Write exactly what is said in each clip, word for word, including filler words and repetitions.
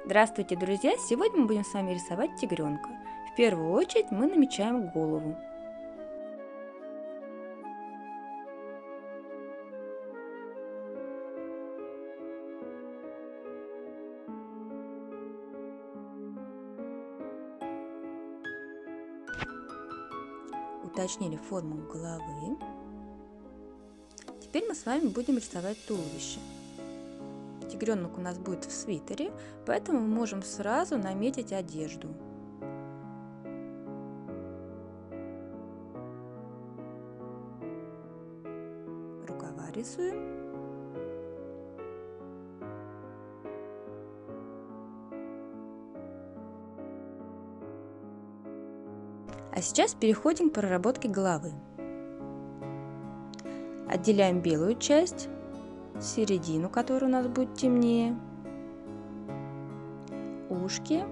Здравствуйте, друзья! Сегодня мы будем с вами рисовать тигренка. В первую очередь мы намечаем голову. Уточнили форму головы. Теперь мы с вами будем рисовать туловище. Тигренок у нас будет в свитере, поэтому мы можем сразу наметить одежду. Рукава рисуем. А сейчас переходим к проработке головы. Отделяем белую часть, середину, которая у нас будет темнее, ушки,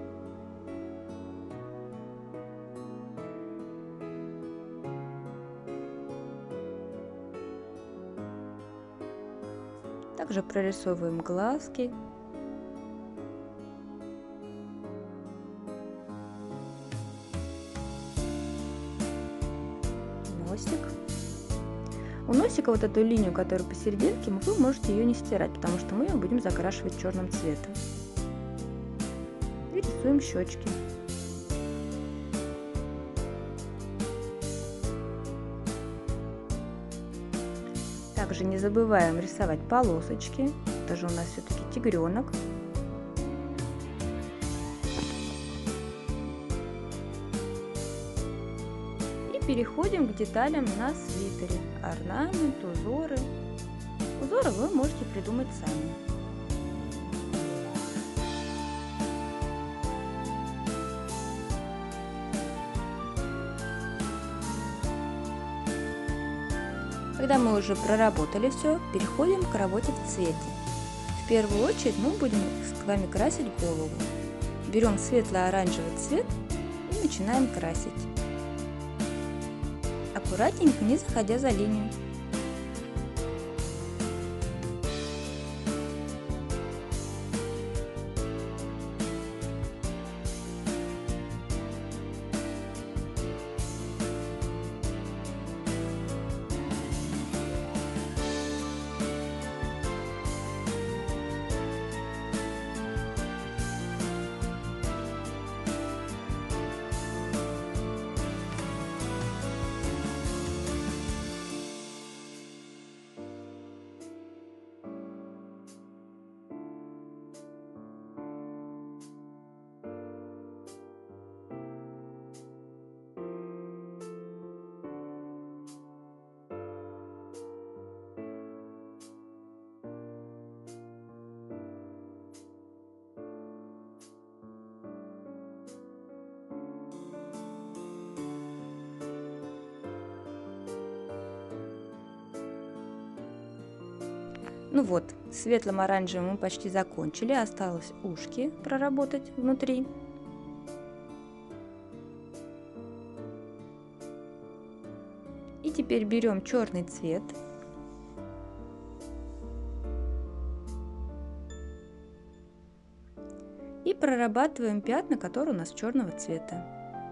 также прорисовываем глазки, носик. У носика вот эту линию, которая посерединке, вы можете ее не стирать, потому что мы ее будем закрашивать черным цветом. И рисуем щечки. Также не забываем рисовать полосочки. Это же у нас все-таки тигренок. Переходим к деталям на свитере. Орнамент, узоры. Узоры вы можете придумать сами. Когда мы уже проработали все, переходим к работе в цвете. В первую очередь мы будем с вами красить голову. Берем светло-оранжевый цвет и начинаем красить. Аккуратненько, не заходя за линию. Ну вот, светлым оранжевым мы почти закончили, осталось ушки проработать внутри. И теперь берем черный цвет. И прорабатываем пятна, которые у нас черного цвета.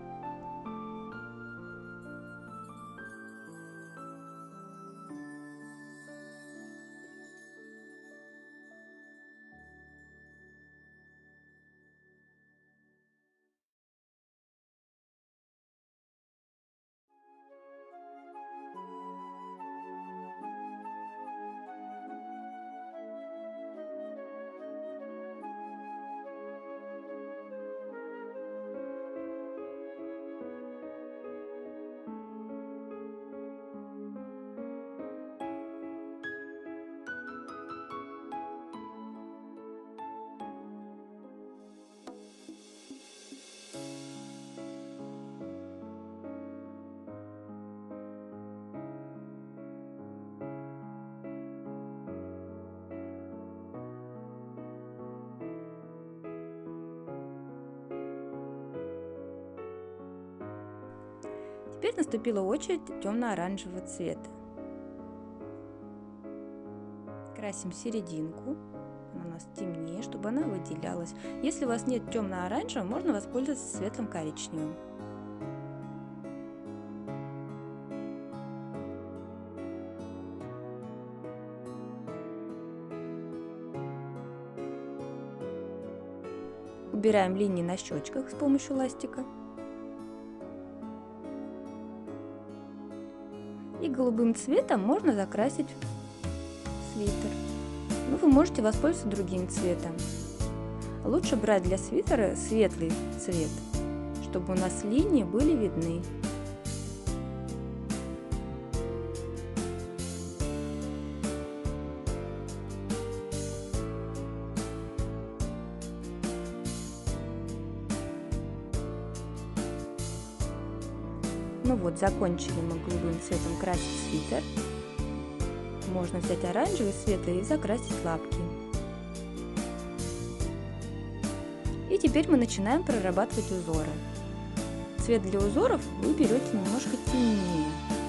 Теперь наступила очередь темно-оранжевого цвета. Красим серединку, она у нас нас темнее, чтобы она выделялась. Если у вас нет темно-оранжевого, можно воспользоваться светлым коричневым. Убираем линии на щечках с помощью ластика. И голубым цветом можно закрасить свитер. Но вы можете воспользоваться другим цветом. Лучше брать для свитера светлый цвет, чтобы у нас линии были видны. Ну вот, закончили мы голубым цветом красить свитер. Можно взять оранжевый, светлый и закрасить лапки. И теперь мы начинаем прорабатывать узоры. Цвет для узоров вы берете немножко темнее.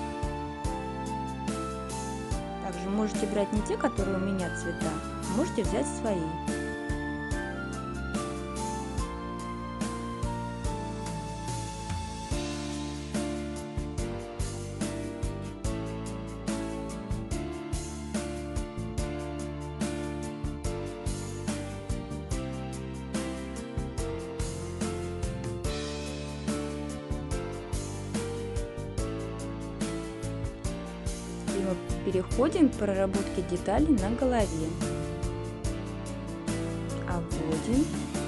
Также можете брать не те, которые у меня цвета, можете взять свои. И мы переходим к проработке деталей на голове. Обводим.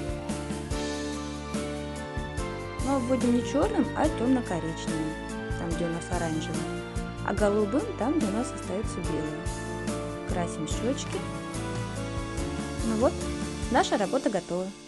Но обводим не черным, а темно-коричневым, там где у нас оранжевый. А голубым там, где у нас остается белый. Красим щечки. Ну вот, наша работа готова.